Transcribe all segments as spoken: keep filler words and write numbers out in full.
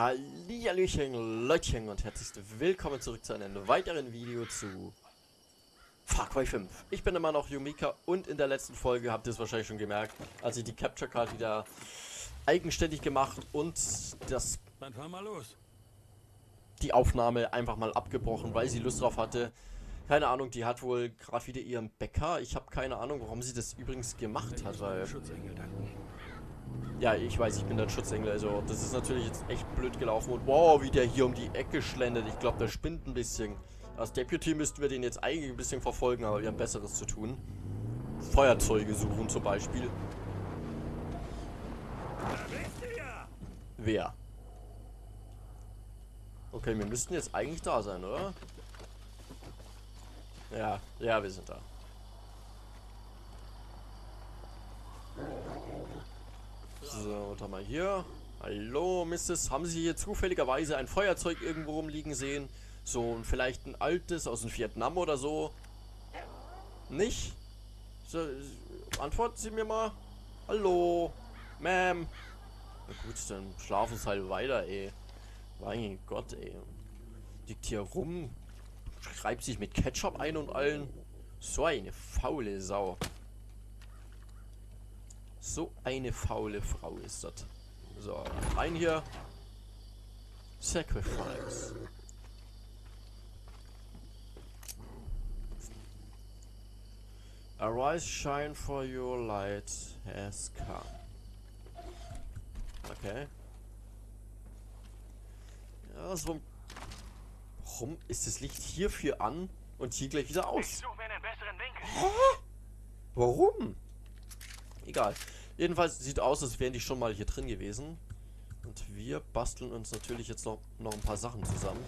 Hallihallöchen, Leutchen und herzlich willkommen zurück zu einem weiteren Video zu Far Cry fünf. Ich bin immer noch Yumika und in der letzten Folge habt ihr es wahrscheinlich schon gemerkt, als ich die Capture Card wieder eigenständig gemacht und das Dann fahr mal los. die Aufnahme einfach mal abgebrochen, weil sie Lust drauf hatte. Keine Ahnung, die hat wohl gerade wieder ihren Bäcker. Ich habe keine Ahnung, warum sie das übrigens gemacht hat, weil... Schutzengel danken. Ja, ich weiß, ich bin der Schutzengel, also das ist natürlich jetzt echt blöd gelaufen. Und wow, wie der hier um die Ecke schlendert. Ich glaube, der spinnt ein bisschen. Als Deputy müssten wir den jetzt eigentlich ein bisschen verfolgen, aber wir haben Besseres zu tun. Feuerzeuge suchen zum Beispiel. Wer? Okay, wir müssten jetzt eigentlich da sein, oder? Ja, ja, wir sind da. So, warte mal hier. Hallo, Misses Haben Sie hier zufälligerweise ein Feuerzeug irgendwo rumliegen sehen? So, vielleicht ein altes aus dem Vietnam oder so? Nicht? So, antworten Sie mir mal. Hallo, Ma'am. Na gut, dann schlafen Sie halt weiter, ey. Mein Gott, ey. Liegt hier rum, schreibt sich mit Ketchup ein und allen. So eine faule Sau. So eine faule Frau ist das. So, rein hier. Sacrifice. Arise, shine, for your light has come. Okay. Ja, so. Warum ist das Licht hierfür an und hier gleich wieder aus? Ich suche mir einen besseren Winkel. Hä? Warum? Egal. Jedenfalls sieht aus, als wären die schon mal hier drin gewesen. Und wir basteln uns natürlich jetzt noch, noch ein paar Sachen zusammen.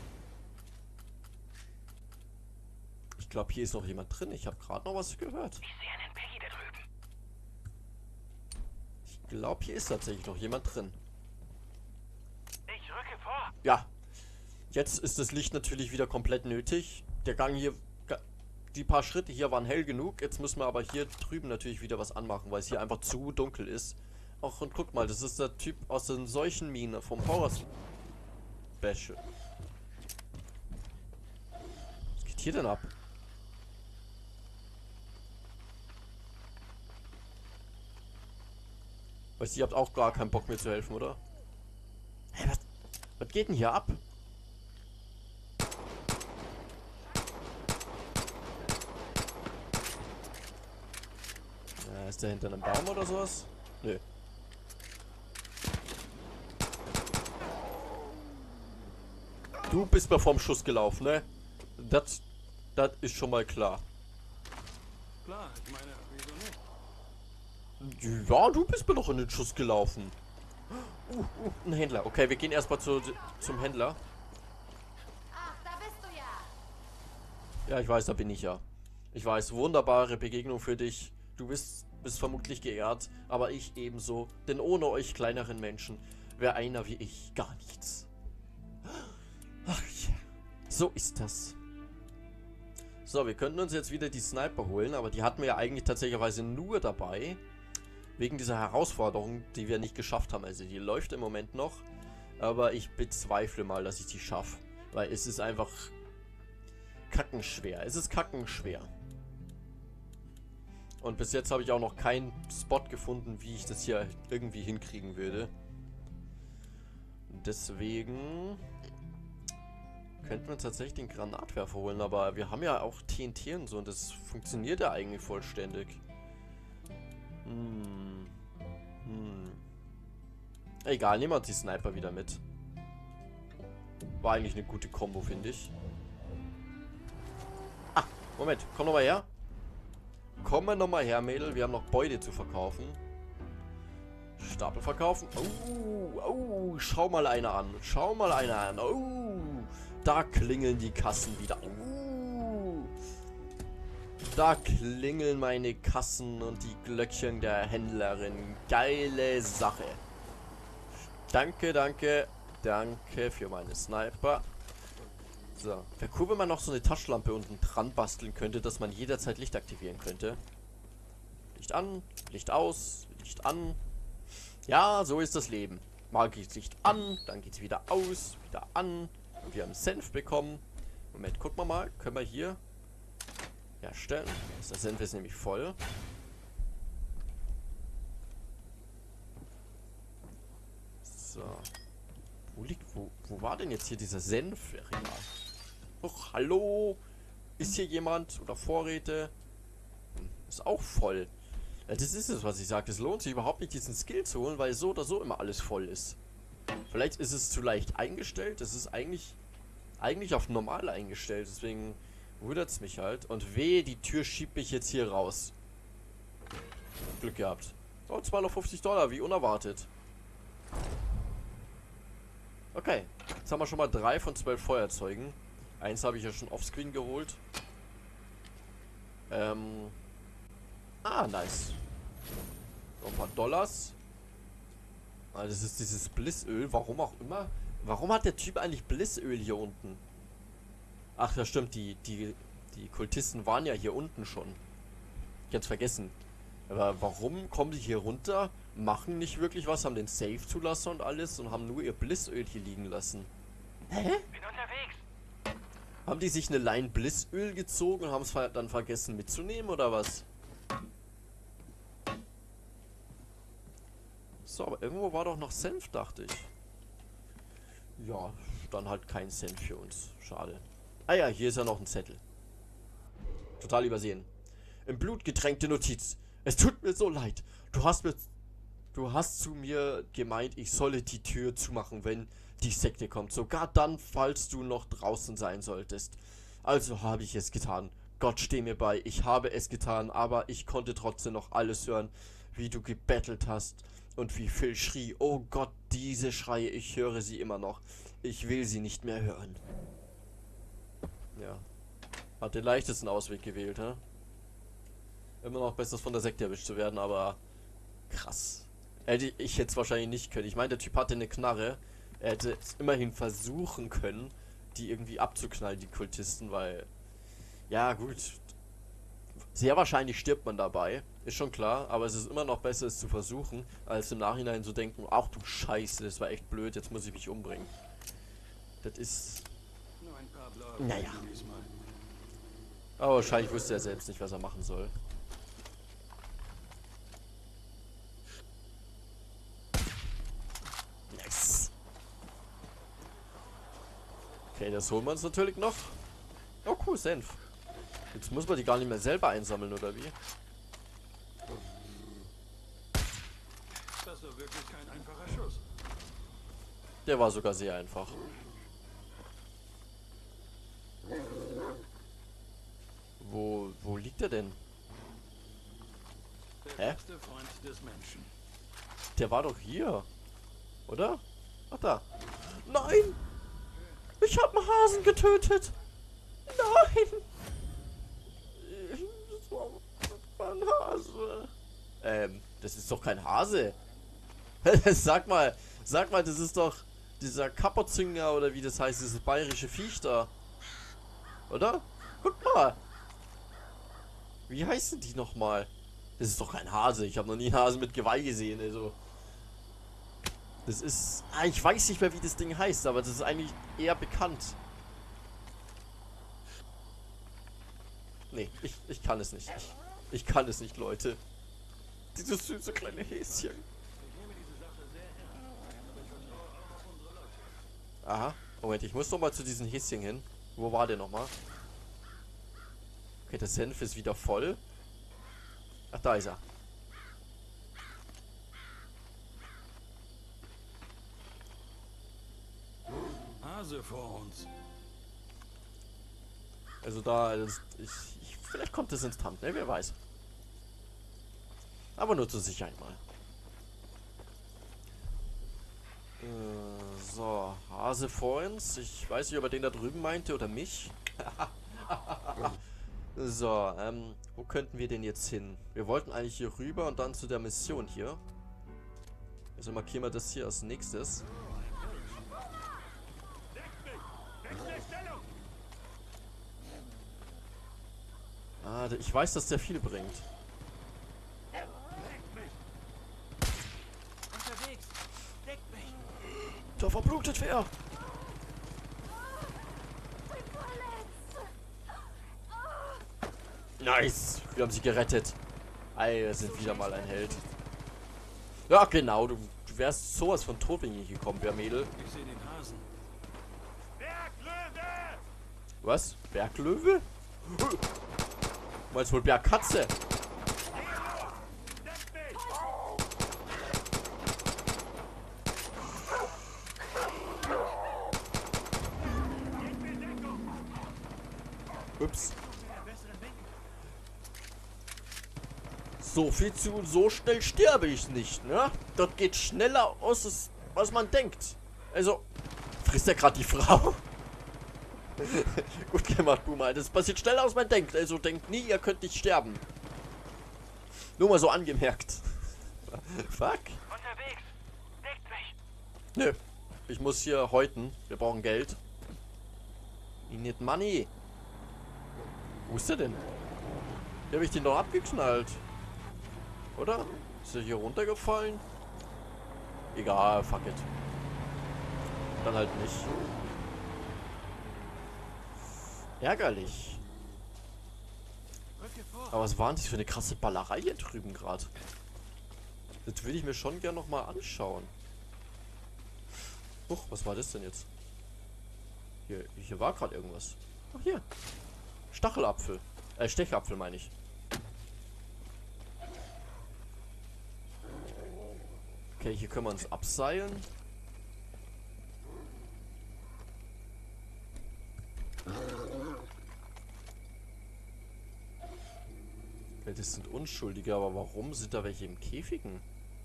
Ich glaube, hier ist noch jemand drin. Ich habe gerade noch was gehört. Ich sehe einen Peggy da drüben. Ich glaube, hier ist tatsächlich noch jemand drin. Ich rücke vor. Ja. Jetzt ist das Licht natürlich wieder komplett nötig. Der Gang hier... Die paar Schritte hier waren hell genug. Jetzt müssen wir aber hier drüben natürlich wieder was anmachen, weil es hier einfach zu dunkel ist. Ach, und guck mal, das ist der Typ aus den Seuchenminen vom Power Special. Was geht hier denn ab? Weißt du, ihr habt auch gar keinen Bock mir zu helfen, oder? Hä, was, was geht denn hier ab? Ist der hinter einem Baum oder sowas? Nö. Du bist mir vom Schuss gelaufen, ne? Das, das ist schon mal klar. Klar, ich meine, wieso nicht? Ja, du bist mir doch in den Schuss gelaufen. Uh, uh, ein Händler. Okay, wir gehen erstmal zu, zum Händler. Ach, da bist du ja. Ja, ich weiß, da bin ich ja. Ich weiß, wunderbare Begegnung für dich. Du bist, bist vermutlich geehrt, aber ich ebenso. Denn ohne euch kleineren Menschen wäre einer wie ich gar nichts. Ach ja, so ist das. So, wir könnten uns jetzt wieder die Sniper holen, aber die hatten wir ja eigentlich tatsächlicherweise nur dabei. Wegen dieser Herausforderung, die wir nicht geschafft haben. Also die läuft im Moment noch, aber ich bezweifle mal, dass ich die schaffe. Weil es ist einfach kackenschwer. Es ist kackenschwer. Und bis jetzt habe ich auch noch keinen Spot gefunden, wie ich das hier irgendwie hinkriegen würde. Deswegen könnten wir tatsächlich den Granatwerfer holen, aber wir haben ja auch T N T und so und das funktioniert ja eigentlich vollständig. Hm. Hm. Egal, nehmen wir uns die Sniper wieder mit. War eigentlich eine gute Kombo, finde ich. Ah, Moment, komm noch mal her. Komm mal nochmal her, Mädel. Wir haben noch Beute zu verkaufen. Stapel verkaufen. Oh, oh, schau mal einer an. Schau mal einer an. Oh, da klingeln die Kassen wieder. Oh, da klingeln meine Kassen und die Glöckchen der Händlerin. Geile Sache. Danke, danke, danke für meine Sniper. So, wäre cool, wenn man noch so eine Taschenlampe unten dran basteln könnte, dass man jederzeit Licht aktivieren könnte. Licht an, Licht aus, Licht an. Ja, so ist das Leben. mal geht's Licht an, dann geht's wieder aus, wieder an. Und wir haben Senf bekommen. Moment, gucken wir mal. Können wir hier herstellen? Der Senf ist nämlich voll. So. Wo liegt, wo, wo war denn jetzt hier dieser Senf? Och, hallo? Ist hier jemand? Oder Vorräte? Hm, ist auch voll. Ja, das ist es, was ich sage. Es lohnt sich überhaupt nicht, diesen Skill zu holen, weil so oder so immer alles voll ist. Vielleicht ist es zu leicht eingestellt. Das ist eigentlich, eigentlich auf normal eingestellt. Deswegen wundert es mich halt. Und wehe, die Tür schiebt mich jetzt hier raus. Glück gehabt. Oh, zweihundertfünfzig Dollar, wie unerwartet. Okay, jetzt haben wir schon mal drei von zwölf Feuerzeugen. Eins habe ich ja schon offscreen geholt. Ähm. Ah, nice. So ein paar Dollars. Ah, das ist dieses Blissöl. Warum auch immer. Warum hat der Typ eigentlich Blissöl hier unten? Ach, ja stimmt. Die, die, die Kultisten waren ja hier unten schon. Ganz vergessen. Aber warum kommen die hier runter? Machen nicht wirklich was, haben den Safe-Zulasser und alles und haben nur ihr Blissöl hier liegen lassen. Hä? Bin unterwegs. Haben die sich eine Line Blissöl gezogen und haben es dann vergessen mitzunehmen oder was? So, aber irgendwo war doch noch Senf, dachte ich. Ja, dann halt kein Senf für uns. Schade. Ah ja, hier ist ja noch ein Zettel. Total übersehen. Im Blut getränkte Notiz. Es tut mir so leid. Du hast mir... Du hast zu mir gemeint, ich solle die Tür zumachen, wenn die Sekte kommt. Sogar dann, falls du noch draußen sein solltest. Also habe ich es getan. Gott steh mir bei. Ich habe es getan, aber ich konnte trotzdem noch alles hören, wie du gebettelt hast und wie Phil schrie. Oh Gott, diese Schreie, ich höre sie immer noch. Ich will sie nicht mehr hören. Ja. Hat den leichtesten Ausweg gewählt, hä? Immer noch besser von der Sekte erwischt zu werden, aber krass. Hätte ich jetzt wahrscheinlich nicht können. Ich meine, der Typ hatte eine Knarre. Er hätte es immerhin versuchen können, die irgendwie abzuknallen, die Kultisten, weil... Ja, gut. Sehr wahrscheinlich stirbt man dabei. Ist schon klar, aber es ist immer noch besser, es zu versuchen, als im Nachhinein zu denken, ach du Scheiße, das war echt blöd, jetzt muss ich mich umbringen. Das ist... Nur ein paar blaue Naja. diesmal. Aber wahrscheinlich wusste er selbst nicht, was er machen soll. Yes. Okay, das holen wir uns natürlich noch. Oh cool, Senf. Jetzt muss man die gar nicht mehr selber einsammeln, oder wie? Das war wirklich kein einfacher Schuss. Der war sogar sehr einfach. Wo, wo liegt er denn? Der Hä? beste Freund des Menschen. Der war doch hier. Oder? Ach da. Nein! Ich habe einen Hasen getötet! Nein! Das war, das war ein Hase. Ähm, das ist doch kein Hase. Sag mal, sag mal, das ist doch dieser Kapperzünger oder wie das heißt, dieses bayerische Viech da. Oder? Guck mal. Wie heißen die nochmal? Das ist doch kein Hase. Ich habe noch nie einen Hasen mit Geweih gesehen. Also. Das ist... Ah, ich weiß nicht mehr, wie das Ding heißt, aber das ist eigentlich eher bekannt. Nee, ich, ich kann es nicht. Ich, ich kann es nicht, Leute. Dieses süße kleine Häschen. Aha. Moment, ich muss noch mal zu diesem Häschen hin. Wo war der nochmal? Okay, der Senf ist wieder voll. Ach, da ist er. Hase vor uns. Also da, das, ich, ich, vielleicht kommt es instant, ne? Wer weiß. Aber nur zur Sicherheit mal. Äh, so, Hase vor uns. Ich weiß nicht, ob er den da drüben meinte oder mich. So, ähm, wo könnten wir denn jetzt hin? Wir wollten eigentlich hier rüber und dann zu der Mission hier. Also markieren wir das hier als nächstes. Ah, ich weiß, dass der viel bringt. Unterwegs. Deckt mich. verblutet wer? Nice. Wir haben sie gerettet. Ey, wir sind wieder mal ein Held. Ja, genau. Du, du wärst sowas von tot, wenn ich nicht gekommen wäre, Mädel. Ich sehe den Hasen. Berglöwe! Was? Berglöwe? Du meinst wohl Bergkatze? Ups. So viel zu, so schnell sterbe ich nicht, ne? Dort geht schneller aus, als was man denkt. Also, frisst er gerade die Frau? Gut gemacht, Boomer. Das passiert schneller, als man denkt. Also denkt nie, ihr könnt nicht sterben. Nur mal so angemerkt. Fuck. Unterwegs! Deckt mich! Nö. Ich muss hier häuten. Wir brauchen Geld. We need money. Wo ist der denn? Hier habe ich den doch abgeknallt. Oder? Ist er hier runtergefallen? Egal, fuck it. Dann halt nicht. Ärgerlich. Aber was war denn das für eine krasse Ballerei hier drüben gerade? Das will ich mir schon gern nochmal anschauen. Huch, was war das denn jetzt? Hier, hier war gerade irgendwas. Ach hier. Stachelapfel. Äh, Stechapfel meine ich. Okay, hier können wir uns abseilen. Okay, das sind Unschuldige, aber warum sind da welche im Käfigen?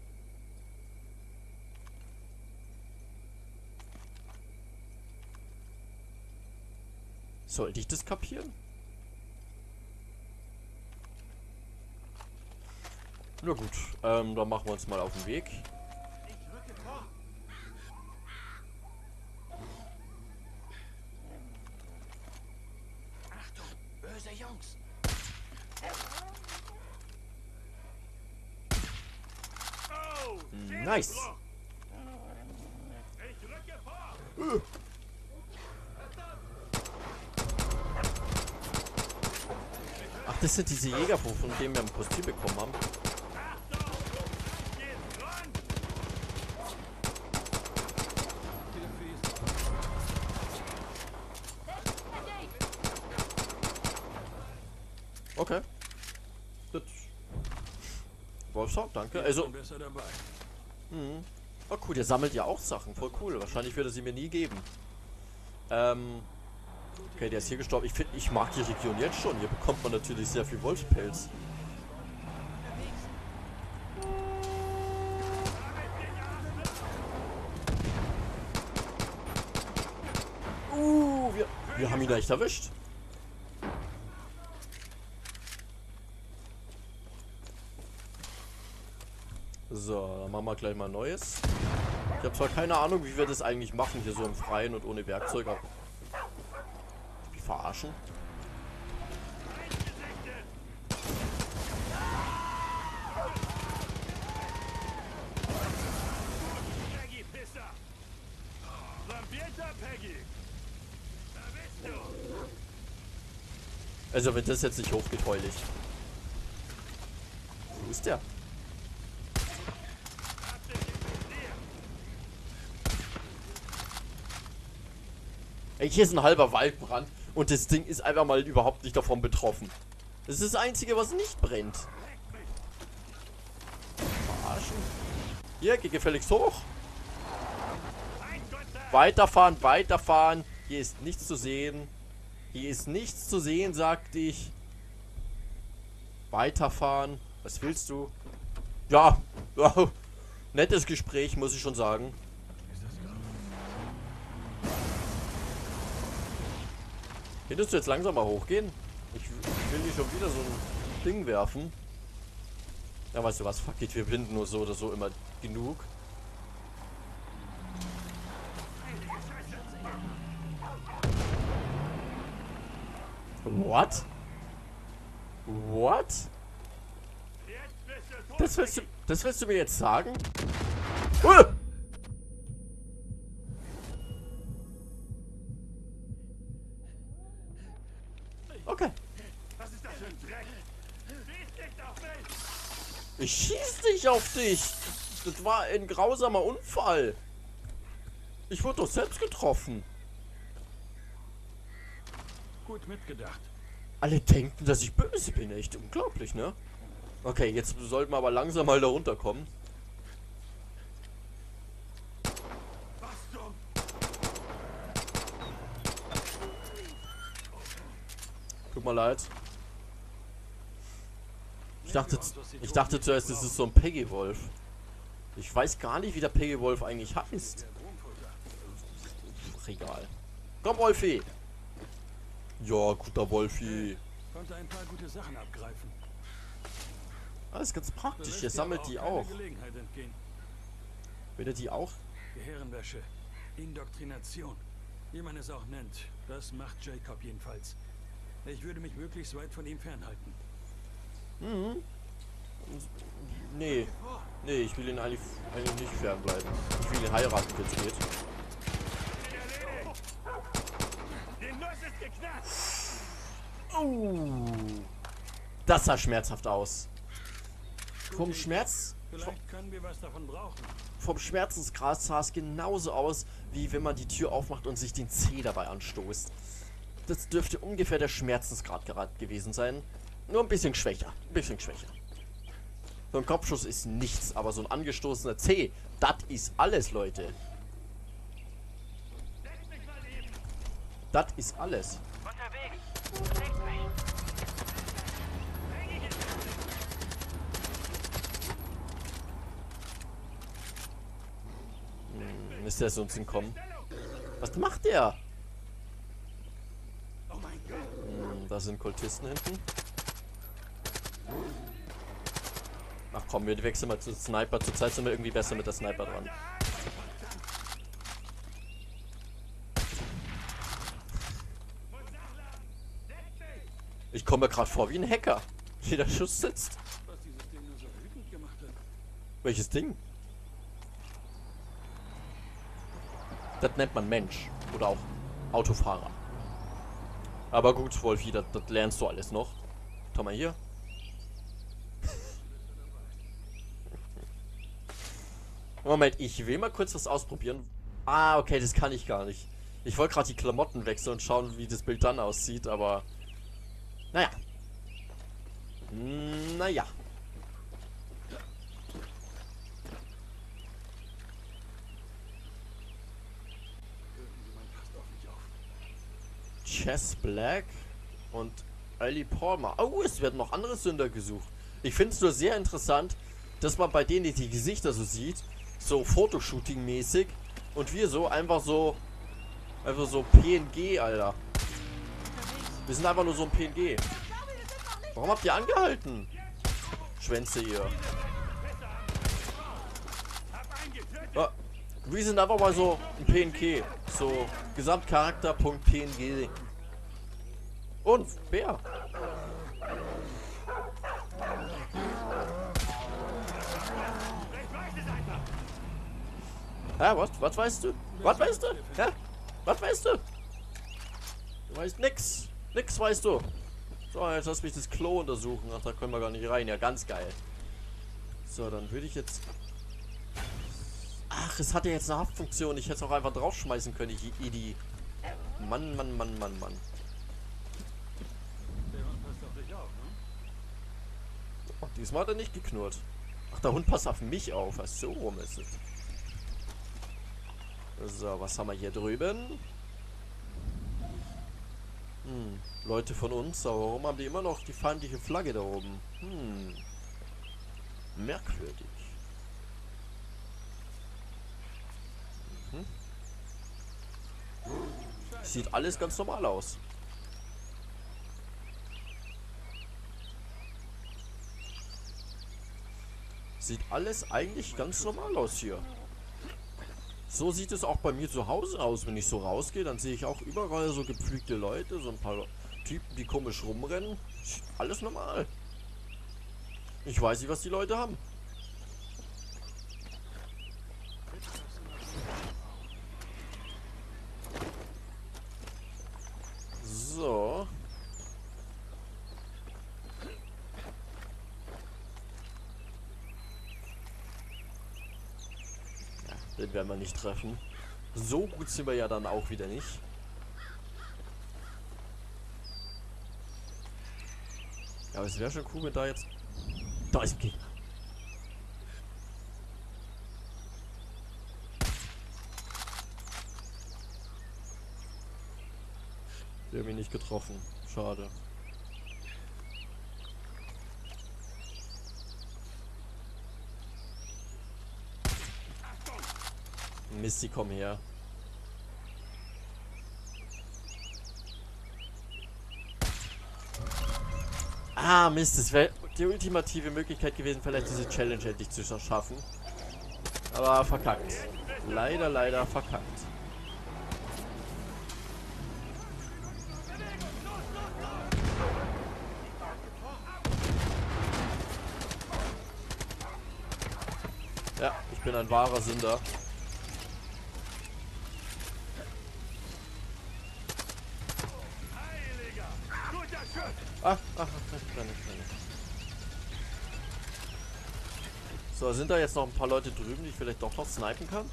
Sollte ich das kapieren? Na gut, ähm, dann machen wir uns mal auf den Weg. Ich rücke vor! Achtung! Böse Jungs! Oh! Nice. Ich rücke vor! Ach, das sind diese Jäger, von denen wir ein Kostüm bekommen haben. Okay. Das Wolfshaut, danke. Also, Besser dabei. mhm. Oh cool, der sammelt ja auch Sachen. Voll cool. Wahrscheinlich wird er sie mir nie geben. Ähm. Okay, der ist hier gestorben. Ich finde, ich mag die Region jetzt schon. Hier bekommt man natürlich sehr viel Wolfspelz. Uh, wir, wir haben ihn echt erwischt. So, dann machen wir gleich mal Neues. Ich habe zwar keine Ahnung, wie wir das eigentlich machen, hier so im Freien und ohne Werkzeug, aber... Die verarschen? Peggy Pisser! Lambierter Peggy! Da bist du! Also, wenn das jetzt nicht hochgeht, heul ich. Wo ist der? Ey, hier ist ein halber Waldbrand und das Ding ist einfach mal überhaupt nicht davon betroffen. Das ist das Einzige, was nicht brennt. Verarschen. Hier, geh gefälligst hoch. Weiterfahren, weiterfahren. Hier ist nichts zu sehen. Hier ist nichts zu sehen, sagte ich. Weiterfahren. Was willst du? Ja, ja. Nettes Gespräch, muss ich schon sagen. Könntest du jetzt langsam mal hochgehen? Ich, ich will nicht schon wieder so ein Ding werfen. Ja, weißt du was? Fuck it, wir binden nur so oder so immer genug. What? What? Das willst du, das willst du mir jetzt sagen? Uh! Ich schieß nicht auf dich. Das war ein grausamer Unfall. Ich wurde doch selbst getroffen. Gut mitgedacht. Alle denken, dass ich böse bin. Echt unglaublich, ne? Okay, jetzt sollten wir aber langsam mal da runterkommen. Was zum... Tut mir leid. Ich dachte, ich dachte zuerst, es ist so ein Peggy-Wolf. Ich weiß gar nicht, wie der Peggy-Wolf eigentlich heißt. Egal. Komm, Wolfi! Ja, guter Wolfi. Konnte ein paar gute Sachen abgreifen. Alles ganz praktisch. Lässt Ihr dir sammelt aber die keine auch. Gelegenheit entgehen. Will ihr die auch? Gehirnwäsche. Indoktrination. Wie man es auch nennt. Das macht Jacob jedenfalls. Ich würde mich möglichst weit von ihm fernhalten. Mhm. Nee. Nee, ich will ihn eigentlich, eigentlich nicht fernbleiben. Ich will ihn heiraten, wenn es geht. Den Nuss ist geknackt! Oh. Das sah schmerzhaft aus. Vom Schmerz... Vielleicht können wir was davon brauchen. Vom Schmerzensgrad sah es genauso aus, wie wenn man die Tür aufmacht und sich den Zeh dabei anstoßt. Das dürfte ungefähr der Schmerzensgrad gerade gewesen sein. Nur ein bisschen schwächer. Ein bisschen schwächer. So ein Kopfschuss ist nichts, aber so ein angestoßener Zeh, das ist alles, Leute. Setz mich mal eben! Das ist alles. Unterwegs! Leg mich! Peggy ist... Hm, ist der so uns entkommen? Was macht der? Oh mein Gott! Hm, da sind Kultisten hinten. Ach komm, wir wechseln mal zu Sniper. Zurzeit sind wir irgendwie besser mit der Sniper dran. Ich komme mir gerade vor wie ein Hacker. Jeder Schuss sitzt. Was dieses Ding nur so wütend gemacht hat. Welches Ding? Das nennt man Mensch. Oder auch Autofahrer. Aber gut, Wolfi, das, das lernst du alles noch. Schau mal hier. Moment, ich will mal kurz was ausprobieren. Ah, okay, das kann ich gar nicht. Ich wollte gerade die Klamotten wechseln und schauen, wie das Bild dann aussieht, aber... Naja. Naja. Irgendjemand passt auf mich auf. Chess Black und Ali Palmer. Oh, es werden noch andere Sünder gesucht. Ich finde es nur sehr interessant, dass man bei denen die Gesichter so sieht, so Fotoshooting-mäßig, und wir so einfach so, einfach so P N G, Alter. Wir sind einfach nur so ein P N G. Warum habt ihr angehalten? Schwänze ihr. Ah, wir sind einfach mal so ein P N G. So Gesamtcharakter.png. Und wer? Ja, was? Was weißt du? Was weißt du? Ja? Was weißt du? Du weißt nix. Nix weißt du. So, jetzt lass mich das Klo untersuchen. Ach, da können wir gar nicht rein. Ja, ganz geil. So, dann würde ich jetzt... Ach, es hat ja jetzt eine Haftfunktion. Ich hätte es auch einfach draufschmeißen können, ich Idi. Mann, Mann, Mann, Mann, Mann. Der Hund passt auf dich auf, ne? Oh, diesmal hat er nicht geknurrt. Ach, der Hund passt auf mich auf. Was, so rum ist es. So, was haben wir hier drüben? Hm, Leute von uns, aber warum haben die immer noch die feindliche Flagge da oben? Hm. Merkwürdig. Mhm. Sieht alles ganz normal aus. Sieht alles eigentlich ganz normal aus hier. So sieht es auch bei mir zu Hause aus. Wenn ich so rausgehe, dann sehe ich auch überall so gepflegte Leute, so ein paar Typen, die komisch rumrennen. Alles normal. Ich weiß nicht, was die Leute haben. So. Den werden wir nicht treffen. So gut sind wir ja dann auch wieder nicht. Ja, aber es wäre schon cool, wenn da jetzt... Da ist ein Gegner. Der hat mich nicht getroffen. Schade. Mist, die kommen her. Ah, Mist, das wäre die ultimative Möglichkeit gewesen, vielleicht diese Challenge endlich zu schaffen. Aber verkackt. Leider, leider verkackt. Ja, ich bin ein wahrer Sünder. Ah, ach, ach, kleine, kleine. So, sind da jetzt noch ein paar Leute drüben, die ich vielleicht doch noch snipen kann?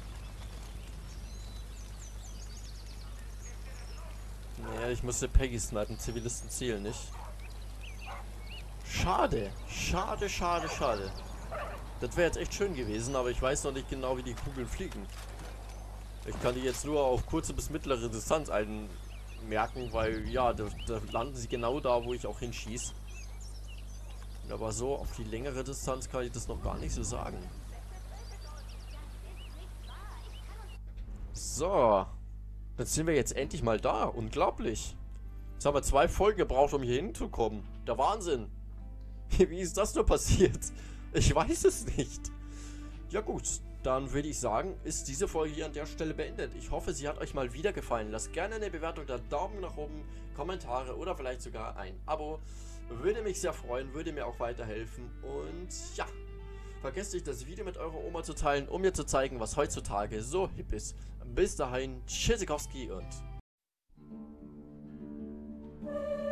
Naja, ich musste Peggy snipen, Zivilisten zählen nicht. Schade, schade, schade, schade. Das wäre jetzt echt schön gewesen, aber ich weiß noch nicht genau, wie die Kugeln fliegen. Ich kann die jetzt nur auf kurze bis mittlere Distanz einmerken, weil, ja, da, da landen sie genau da, wo ich auch hinschieße. Aber so auf die längere Distanz kann ich das noch gar nicht so sagen. So. Dann sind wir jetzt endlich mal da. Unglaublich. Jetzt haben wir zwei Folgen gebraucht, um hier hinzukommen. Der Wahnsinn. Wie ist das nur passiert? Ich weiß es nicht. Ja gut, dann würde ich sagen, ist diese Folge hier an der Stelle beendet. Ich hoffe, sie hat euch mal wieder gefallen. Lasst gerne eine Bewertung da, Daumen nach oben, Kommentare oder vielleicht sogar ein Abo. Würde mich sehr freuen, würde mir auch weiterhelfen. Und ja, vergesst nicht, das Video mit eurer Oma zu teilen, um mir zu zeigen, was heutzutage so hip ist. Bis dahin, Tschüssikowski und...